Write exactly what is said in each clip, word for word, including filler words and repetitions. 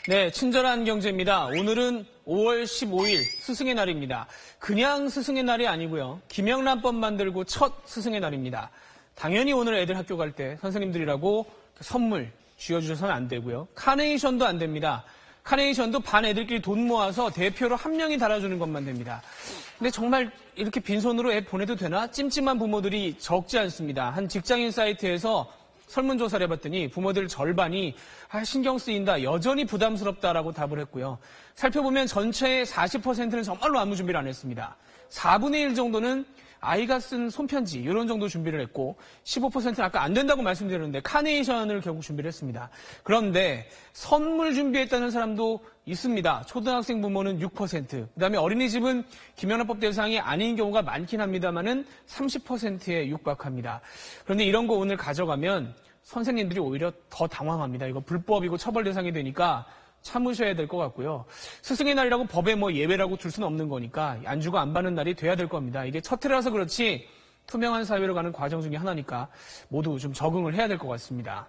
네, 친절한 경제입니다. 오늘은 오월 십오일 스승의 날입니다. 그냥 스승의 날이 아니고요. 김영란법 만들고 첫 스승의 날입니다. 당연히 오늘 애들 학교 갈 때 선생님들이라고 선물 쥐어주셔서는 안 되고요. 카네이션도 안 됩니다. 카네이션도 반 애들끼리 돈 모아서 대표로 한 명이 달아주는 것만 됩니다. 근데 정말 이렇게 빈손으로 애 보내도 되나? 찜찜한 부모들이 적지 않습니다. 한 직장인 사이트에서 설문조사를 해봤더니 부모들 절반이 아, 신경 쓰인다, 여전히 부담스럽다라고 답을 했고요. 살펴보면 전체의 사십 퍼센트는 정말로 아무 준비를 안 했습니다. 사분의 일 정도는 아이가 쓴 손편지 이런 정도 준비를 했고 십오 퍼센트는 아까 안 된다고 말씀드렸는데 카네이션을 결국 준비를 했습니다. 그런데 선물 준비했다는 사람도 있습니다. 초등학생 부모는 육 퍼센트, 그다음에 어린이집은 김영란법 대상이 아닌 경우가 많긴 합니다만은 삼십 퍼센트에 육박합니다. 그런데 이런 거 오늘 가져가면 선생님들이 오히려 더 당황합니다. 이거 불법이고 처벌 대상이 되니까 참으셔야 될 것 같고요. 스승의 날이라고 법에 뭐 예외라고 둘 수는 없는 거니까 안 주고 안 받는 날이 돼야 될 겁니다. 이게 첫 해라서 그렇지 투명한 사회로 가는 과정 중에 하나니까 모두 좀 적응을 해야 될 것 같습니다.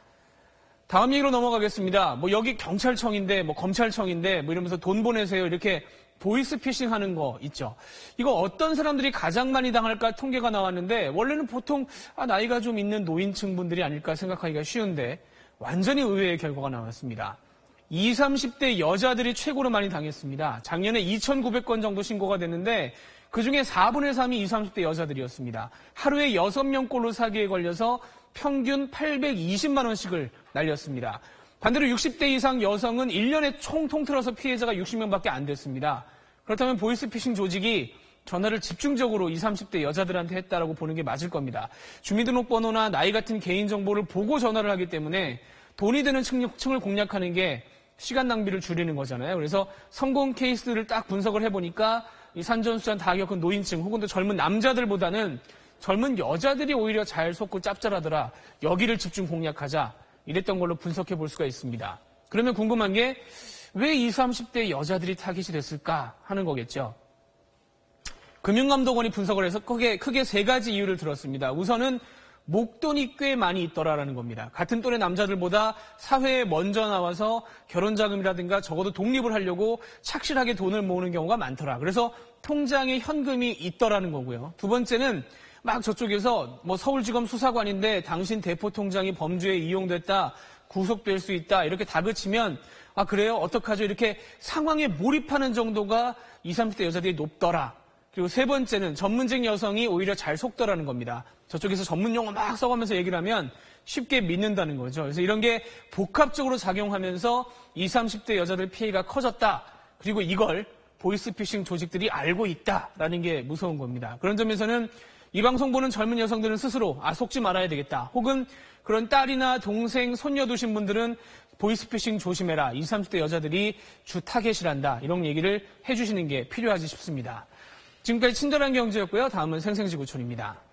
다음 얘기로 넘어가겠습니다. 뭐 여기 경찰청인데 뭐 검찰청인데 뭐 이러면서 돈 보내세요 이렇게 보이스피싱 하는 거 있죠. 이거 어떤 사람들이 가장 많이 당할까 통계가 나왔는데 원래는 보통 아, 나이가 좀 있는 노인층 분들이 아닐까 생각하기가 쉬운데 완전히 의외의 결과가 나왔습니다. 이십, 삼십 대 여자들이 최고로 많이 당했습니다. 작년에 이천구백 건 정도 신고가 됐는데 그중에 사분의 삼이 이십, 삼십 대 여자들이었습니다. 하루에 여섯 명꼴로 사기에 걸려서 평균 팔백이십만 원씩을 날렸습니다. 반대로 육십 대 이상 여성은 일 년에 총 통틀어서 피해자가 육십 명밖에 안 됐습니다. 그렇다면 보이스피싱 조직이 전화를 집중적으로 이십, 삼십 대 여자들한테 했다라고 보는 게 맞을 겁니다. 주민등록번호나 나이 같은 개인정보를 보고 전화를 하기 때문에 돈이 되는 층을 공략하는 게 시간 낭비를 줄이는 거잖아요. 그래서 성공 케이스를 딱 분석을 해보니까 이 산전수전 다 겪은 노인층 혹은 또 젊은 남자들보다는 젊은 여자들이 오히려 잘 속고 짭짤하더라. 여기를 집중 공략하자. 이랬던 걸로 분석해 볼 수가 있습니다. 그러면 궁금한 게 왜 이십, 삼십 대 여자들이 타깃이 됐을까 하는 거겠죠. 금융감독원이 분석을 해서 크게, 크게 세 가지 이유를 들었습니다. 우선은 목돈이 꽤 많이 있더라라는 겁니다. 같은 또래 남자들보다 사회에 먼저 나와서 결혼자금이라든가 적어도 독립을 하려고 착실하게 돈을 모으는 경우가 많더라. 그래서 통장에 현금이 있더라는 거고요. 두 번째는 막 저쪽에서 뭐 서울지검 수사관인데 당신 대포 통장이 범죄에 이용됐다, 구속될 수 있다 이렇게 다그치면 아 그래요? 어떡하죠? 이렇게 상황에 몰입하는 정도가 이십, 삼십 대 여자들이 높더라. 그리고 세 번째는 전문직 여성이 오히려 잘 속더라는 겁니다. 저쪽에서 전문 용어 막 써가면서 얘기를 하면 쉽게 믿는다는 거죠. 그래서 이런 게 복합적으로 작용하면서 이십, 삼십 대 여자들 피해가 커졌다. 그리고 이걸 보이스피싱 조직들이 알고 있다라는 게 무서운 겁니다. 그런 점에서는 이 방송 보는 젊은 여성들은 스스로 아 속지 말아야 되겠다. 혹은 그런 딸이나 동생, 손녀 두신 분들은 보이스피싱 조심해라. 이십, 삼십 대 여자들이 주 타겟이란다. 이런 얘기를 해주시는 게 필요하지 싶습니다. 지금까지 친절한 경제였고요. 다음은 생생지구촌입니다.